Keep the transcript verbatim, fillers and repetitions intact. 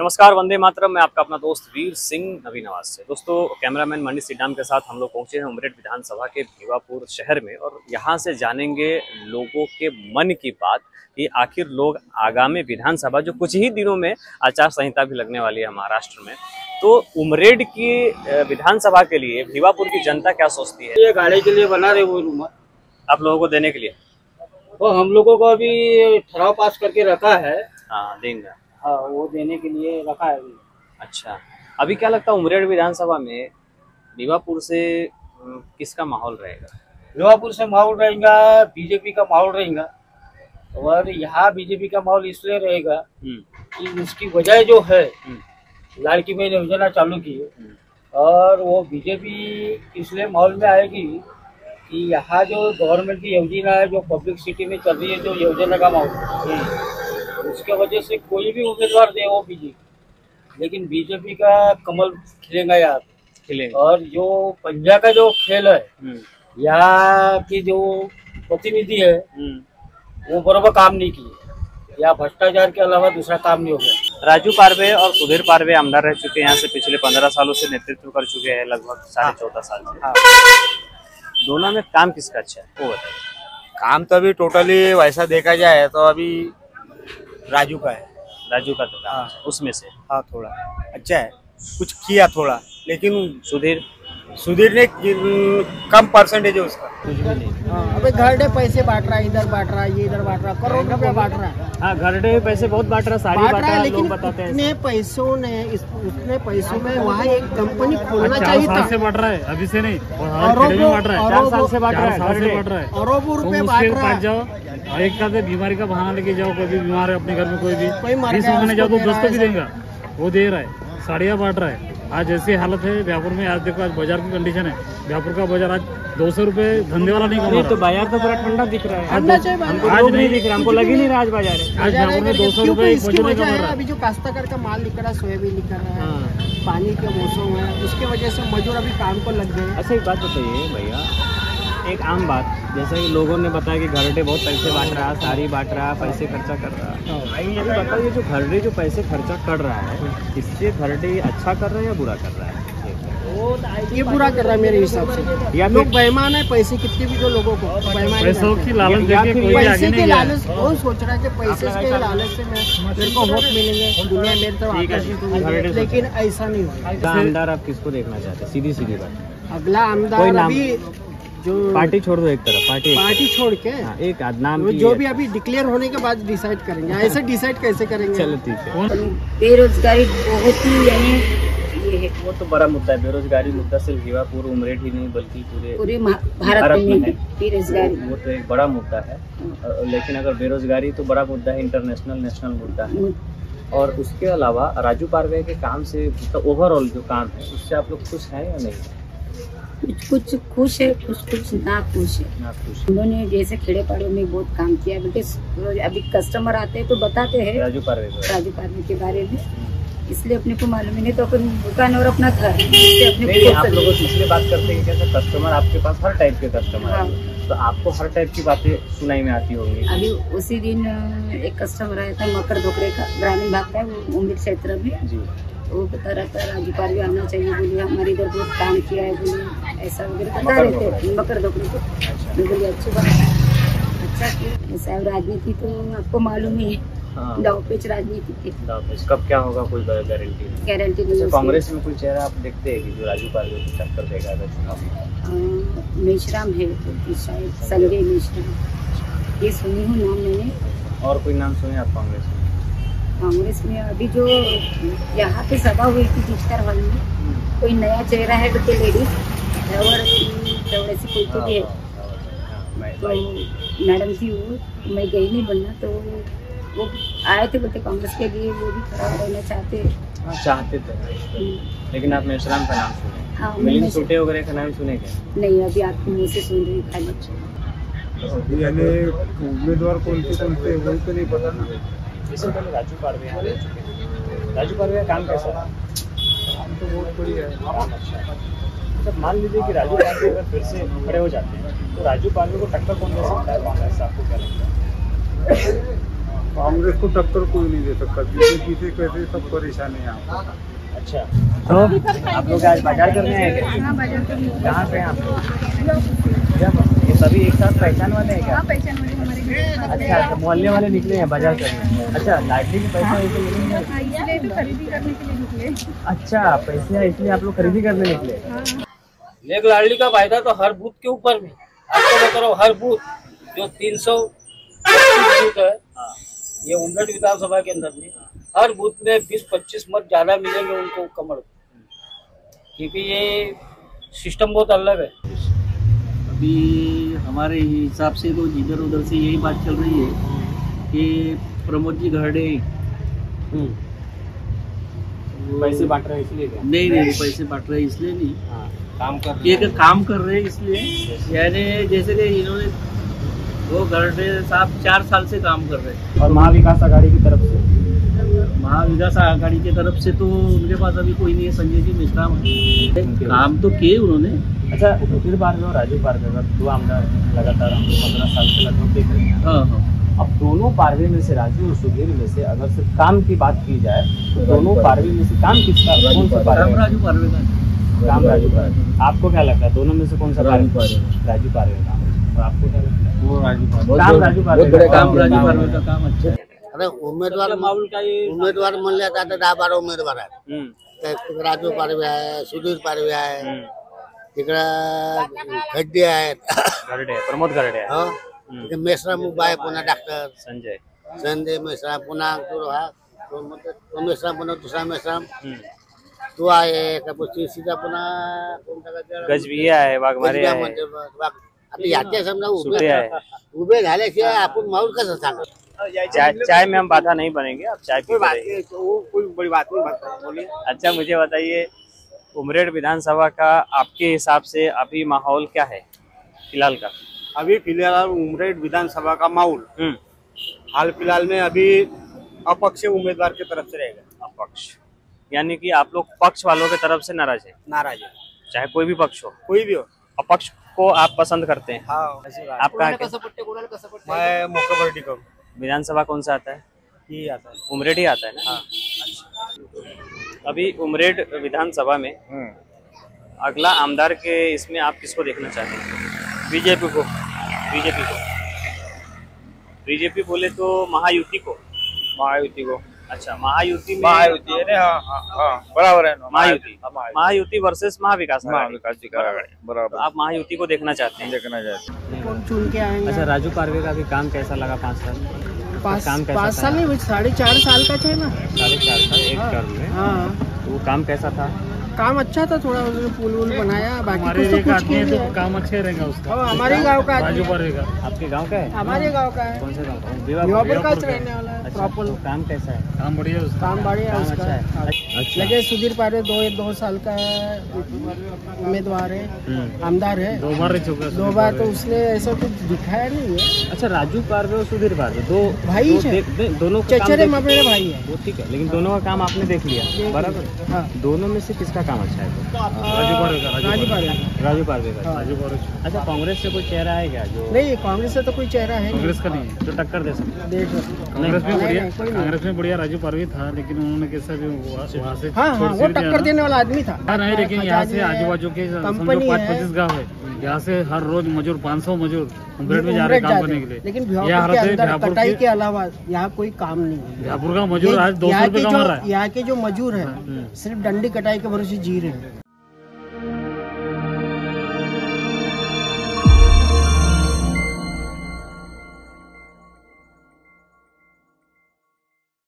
नमस्कार, वंदे मातरम। मैं आपका अपना दोस्त वीर सिंह नवी नवाज से। दोस्तों, कैमरामैन मनीष सिडाम के साथ हम लोग पहुंचे हैं उमरेड विधानसभा के भिवापुर शहर में और यहां से जानेंगे लोगों के मन की बात कि आखिर लोग आगामी विधानसभा, जो कुछ ही दिनों में आचार संहिता भी लगने वाली है महाराष्ट्र में, तो उमरेड की विधानसभा के लिए भिवापुर की जनता क्या सोचती है। ये गाड़ी के लिए बना रहे वो रूम आप लोगों को देने के लिए, तो हम लोगों को अभी ठहराव पास करके रखा है। हाँ, देंगे। हाँ, वो देने के लिए रखा है अभी। अच्छा, अभी क्या लगता है उमरेड विधानसभा में भिवापुर से किसका माहौल रहेगा? भिवापुर से माहौल रहेगा बीजेपी का माहौल रहेगा। और यहाँ बीजेपी का माहौल इसलिए रहेगा कि उसकी वजह जो है, लाड़की बहन योजना चालू की और वो बीजेपी इसलिए माहौल में आएगी कि यहाँ जो गवर्नमेंट की योजना है, जो पब्लिक सिटी में चल रही है, जो योजना का माहौल, उसके वजह से कोई भी उम्मीदवार दे वो बीजेपी, लेकिन बीजेपी का कमल खिलेगा यार, खिलेगा। और जो पंजा का जो खेल है, यहाँ की जो प्रतिनिधि है वो बराबर काम नहीं किए, या भ्रष्टाचार के अलावा दूसरा काम नहीं हो गया। राजू पारवे और सुधीर पारवे आमदार रह चुके हैं, यहाँ से पिछले पंद्रह सालों से नेतृत्व कर चुके हैं, लगभग साढ़े चौदह साल से। हाँ। दोनों में काम किसका अच्छा है वो बताइए। काम तो अभी टोटली वैसा देखा जाए तो अभी राजू का है। राजू का तो काम हाँ। उसमें से हाँ, थोड़ा अच्छा है, कुछ किया थोड़ा, लेकिन सुधीर सुधीर ने कम परसेंटेज है उसका। अबे घरडे पैसे बांट रहा है, इधर बांट रहा है, ये इधर बांट रहा है, करोड़ रुपया बांट रहा है। हाँ, घरडे पैसे बहुत बांट रहा है, सारी बांट रहा है, लेकिन बताते हैं इतने पैसों ने इस उतने पैसों में वहाँ एक कंपनी खोलना चाहिए था। से बांट रहा है, अभी से नहीं, अरबों बांट रहा है, चार साल से बांट रहा है, अरबों रुपए बांट रहा है। जाओ एक का बीमारी का बहाना लेके जाओ, कोई भी बीमार है अपने घर में, कोई भी कोई मर बीस गया, महीने जाओ तो उसको दस तो भी देगा, वो दे रहा है, साड़ियाँ बांट रहा है। आज ऐसी हालत है भ्यापुर में, आज देखो आज बाजार की कंडीशन है, भ्यापुर का बाजार आज दो सौ रूपये धंधे वाला नहीं कमा रहा। तो बाजार तो पूरा ठंडा दिख रहा है, ठंडा चाहिए, हमको आज नहीं दिख रहा, हमको लग ही नहीं रहा आज बाजार है। आज भ्यापुर में दो सौ रूपये इसकी वजह है अभी जो काश्तकार का माल निकल रहा है, सोयाबीन निकल रहा है, पानी के मौसम है, उसके वजह से मजदूर अभी काम पर लग गए। अच्छा, एक बात बताइए भैया, एक आम बात, जैसे कि लोगों ने बताया कि घरडे बहुत पैसे बांट रहा है, साड़ी बांट रहा है, पैसे खर्चा कर रहा है, ये बताइए जो घरडे जो पैसे खर्चा कर रहा है, इससे घरडे अच्छा कर रहा है या बुरा कर रहा है? ये बुरा कर रहा है मेरे हिसाब से। या लोग बेईमान है, पैसे कितने भी जो लोगों को बेईमान, पैसों की लालच देके कोई आगे पैसे नहीं के गया। लालच, वो सोच रहा है कि पैसे के लालच से मैं मेरे को वोट मिलेंगे, दुनिया मेरे तरफ आकर्षित होगी, लेकिन ऐसा नहीं होगा। आमदार आप किसको देखना चाहते हैं? सीधी सीधी बात। अगला आमदार अभी जो पार्टी छोड़ दो एक तरफ, पार्टी पार्टी छोड़ के हाँ, एक नाम जो भी अभी डिक्लेयर होने के बाद डिसाइड करेंगे। ऐसे डिसाइड कैसे करेंगे? चलो ठीक है। बेरोजगारी बहुत ही यानी ये है, वो तो बड़ा मुद्दा है, बेरोजगारी मुद्दा सिर्फ भिवापुर उमरेड ही नहीं बल्कि पूरे पूरे भारत में है बेरोजगारी। वो तो एक बड़ा मुद्दा है, लेकिन अगर बेरोजगारी तो बड़ा मुद्दा है, इंटरनेशनल नेशनल मुद्दा है। और उसके अलावा राजू पारवे के काम से, तो ओवरऑल जो काम है उससे आप लोग खुश हैं या नहीं? कुछ कुछ खुश है, कुछ कुछ ना खुश है। ना खुश। उन्होंने जैसे खेड़े पाड़ों में बहुत काम किया, बल्कि अभी कस्टमर आते हैं तो बताते हैं राजू पारवे राजू पारवे के बारे में, इसलिए अपने को मालूम ही नहीं, तो अपन दुकान और अपना घर अपने नहीं, आप लोगों से इसलिए बात करते हैं कैसे कस्टमर आपके पास हर टाइप के कस्टमर हाँ। तो आपको हर टाइप की बातें सुनाई में आती होंगी। अभी उसी दिन एक कस्टमर आया था मकर धोकरे का, ग्रामीण भाग का है वो, उम्मीद क्षेत्र में जी। वो बता रहा था राजू पारवे आना चाहिए, बोलिए हमारे इधर बहुत काम किया है, बोलिए ऐसा वगैरह बता रहे थे मकर धोकरे को। मैं बोली अच्छी बात है, अच्छा किया। ऐसा राजनीति तो आपको मालूम ही है, दाव पेच राजनीति की। कब क्या होगा कोई गारंटी गारंटी नहीं। कांग्रेस में कोई चेहरा आप देखते हैं कि जो राजू पारवे को टक्कर देगा अगर चुनाव में? मेश्राम है तो शायद संजय मेश्राम, ये सुनी हूँ नाम मैंने। और कोई नाम सुने आप कांग्रेस में? कांग्रेस में अभी जो यहाँ पे सभा हुई थी दीक्षार हॉल में, कोई नया चेहरा है तो लेडीज दौड़ सी कोई तो भी है, तो मैडम थी वो, मैं गई नहीं बनना, तो वो आए थे बोलते कांग्रेस के लिए वो भी खड़ा रहना चाहते चाहते थे, लेकिन आप मेश्राम का नाम सुने? हाँ, मिलिंद सोटे वगैरह का नाम सुने क्या? नहीं, अभी आपको मुँह से सुन रही खाली। यानी उम्मीदवार कौन से कौन से वही तो नहीं पता ना। इससे पहले राजू पारवे यहाँ रह चुके हैं, राजू पारवे का काम कैसा है? काम तो बहुत बढ़िया है, काम अच्छा है। जब मान लीजिए कि राजू पारवे अगर फिर से खड़े हो जाते हैं तो राजू पारवे को टक्कर कौन दे सकता है कांग्रेस से, आपको क्या लगता है? कांग्रेस को टक्कर कोई नहीं दे सकता, बीजेपी से कैसे सब परेशानी है। अच्छा, तो आप लोग आज बाजार करने आए क्या? कहाँ से हैं आप लोग? ये सभी एक साथ पहचान वाले हैं क्या? पहचान वाले हमारे घर। अच्छा, तो मोहल्ले वाले निकले हैं बाजार करने। अच्छा, लाडली के पैसे इसलिए इसलिए भी खरीदी करने के लिए निकले। अच्छा, पैसे है इसलिए आप लोग खरीदी करने निकले। लेक लाडली का फायदा तो हर बूथ के ऊपर में, आपको बता रहा हूँ, हर बूथ जो तीन सौ बूथ है ये उमरेड विधानसभा के अंदर में, हर बूथ में बीस पच्चीस मत ज्यादा मिलेंगे उनको कमल, क्योंकि ये सिस्टम बहुत अलग है। अभी हमारे हिसाब से तो इधर उधर से यही बात चल रही है कि प्रमोद जी घरडे पैसे बांट रहे हैं इसलिए क्या? नहीं नहीं पैसे बांट रहे इसलिए नहीं, हाँ, काम कर ये काम कर रहे हैं इसलिए, यानी जैसे कि इन्होंने वो घरडे साहब चार साल से काम कर रहे हैं। और महाविकास आघाड़ी की तरफ से महाविकास आघाड़ी की तरफ से तो उनके पास अभी कोई नहीं है, संजय जी मिश्रा काम तो किए उन्होंने। अच्छा, सुधीर पारवे और राजू पारवे का दो आमदार लगातार हम पंद्रह साल से लगभग देख रहे हैं। हाँ हाँ, अब दोनों पारवे में से, राजू और सुधीर में से अगर सिर्फ काम की बात की जाए तो दोनों पारवे में से काम किसका, कौन सा पारवे? राजू पारवे का काम राजू पारवे। आपको क्या लगता है दोनों में से कौन सा पारवे? राजू पारवे का। और आपको क्या लगता है? वो राजू काम राजू पारवे, काम राजू पारवे का काम अच्छा है। अरे उमेदवार उमेदवार म्हणले आता दहा बारा उमेदवार आहेत, राजू पारवे आहे, सुधीर पारवे आहे, तिकडं खड्डे आहेत, गरडे, प्रमोद गरडे आहे, हो मेश्राम उभा आहे, पुन्हा डॉक्टर संजय संजय मेश्राम, पुन्हा तो हा तो मेश्राम, पुन्हा दुसरा मेश्राम तो आहे, सीता पुन्हा गजबिया आहे, वाघमारे आहे, आता याच्या समजा उभे उभे झाल्याशिवाय आपण माहोल कसं सांगा? चाय चाय में हम बाधा नहीं बनेंगे, आप चाय पी रहे कोई बड़ी बात नहीं, बोलिए। अच्छा, मुझे बताइए उमरेड विधानसभा का आपके हिसाब से अभी माहौल क्या है फिलहाल का? अभी फिलहाल उमरेड विधानसभा का माहौल हाल फिलहाल में अभी अपक्ष उम्मीदवार की तरफ से रहेगा। अपक्ष यानी कि आप लोग पक्ष वालों की तरफ से नाराज है? नाराज है, चाहे कोई भी पक्ष हो, कोई भी हो, अपक्ष को आप पसंद करते हैं? हाँ, आपका मैं मुख्यमंत्री को विधानसभा कौन सा आता है? ये आता है, उमरेड ही आता है ना? हाँ। अच्छा, अभी उमरेड विधानसभा में अगला आमदार के इसमें आप किसको देखना चाहते हैं? बीजेपी को बीजेपी को बीजेपी बोले तो महायुति को महायुति को अच्छा, महायुति में महायुति है ना? हाँ हाँ हाँ, बराबर है ना, महायुति महायुति वर्सेस महाविकास महाविकास जी का बराबर, आप महायुति को देखना चाहते हैं? देखना चाहते हैं। कौन चुन के आएंगे? अच्छा, राजू पारवे का भी काम कैसा लगा? पाँच साल पाँच काम कैसा पाँच था? साल नहीं, साढ़े चार साल का है ना, साढ़े चार साल एक हाँ, टर्म में। हाँ, तो वो काम कैसा था? काम अच्छा था, थोड़ा उसने पुल वुल बनाया, बाकी हमारे कुछ तो एक कुछ आदमी किया है नहीं तो है। काम अच्छे रहेगा उसका। हाँ, हमारे गांव का आदमी राजू है। पारवे का। आपके गांव का है? हमारे गांव का है, कौन से गांव का? भिवापुर का रहने वाला है, अच्छा, प्रॉपर तो काम कैसा है? काम बढ़िया है उसका। काम बढ़िया है काम उसका। अच्छा है। हाँ। अच्छा। लगे सुधीर पारवे दो दो साल का उम्मीदवार है, आमदार है, दो बार रह चुका है। दो बार, तो उसने ऐसा कुछ दिखाया नहीं है। अच्छा, राजू पारवे और सुधीर पारवे दो भाई दो है। दे- दे- दोनों का काम चचेरे देख- ममेरे भाई है। वो ठीक है, लेकिन दोनों का काम आपने देख लिया, बराबर? हाँ, दोनों में से किसका काम अच्छा है? राजू पारवे का। राजू पारवे का। राजू पारवे का। हाँ। राजू पारवे। अच्छा, कांग्रेस से कोई चेहरा है क्या जो? नहीं, कांग्रेस से तो कोई चेहरा है नहीं। कांग्रेस का नहीं है। जो टक्कर दे सकते? देख लो। कांग्रेस में नहीं, बढ़िया नहीं, कोई नहीं। कांग्रेस में बढ़िया राजू पारवे था, लेकिन उन्होंने कैसा भी वहाँ वहाँ से हाँ हाँ, छोड़ वो छीड़ दिया टक्कर ना। देने वाला आदमी था। हाँ, नहीं, लेकिन यहाँ से आजाद है, आजू बाजू के समझो कंपनी पाँच है। पच्चीस गाँव है, यहाँ से हर रोज मजदूर पाँच सौ मजदूर उमरेड में जा रहे उमरेड काम जाते करने हैं। के लिए। लेकिन ये भिवापुर हालत के है, अंदर भिवापुर कटाई के- के अलावा यहाँ कोई काम नहीं है। भिवापुर का मजदूर आज दो सौ यहाँ रुपये के कमा जो रहा है। यहाँ के जो मजदूर है सिर्फ डंडी कटाई के भरोसे जी रहे हैं।